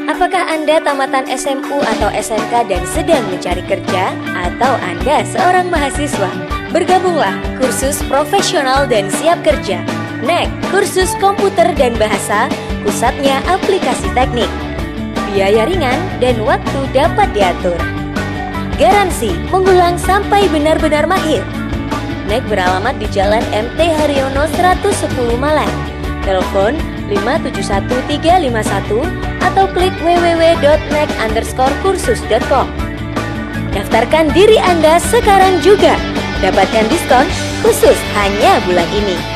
Apakah Anda tamatan SMU atau SMK dan sedang mencari kerja? Atau Anda seorang mahasiswa? Bergabunglah kursus profesional dan siap kerja. NEK, kursus komputer dan bahasa, pusatnya aplikasi teknik. Biaya ringan dan waktu dapat diatur. Garansi mengulang sampai benar-benar mahir. NEK beralamat di Jalan MT Haryono 110 Malang. Telepon 571351 atau klik www.nek_kursus.com. Daftarkan diri Anda sekarang juga. Dapatkan diskon khusus hanya bulan ini.